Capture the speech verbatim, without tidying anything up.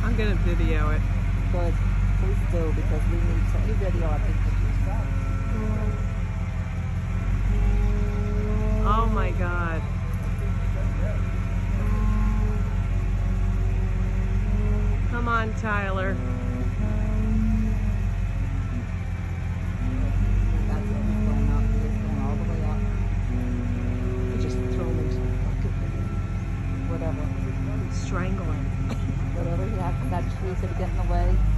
I'm gonna video it. Good. Please do, because we need to. You video our pictures. Oh my God. Come on, Tyler. That's it. He's going up. He's going all the way up. You just throw him into the bucket. Whatever. Strangle him. Whatever he has, that tree's gonna get in the way.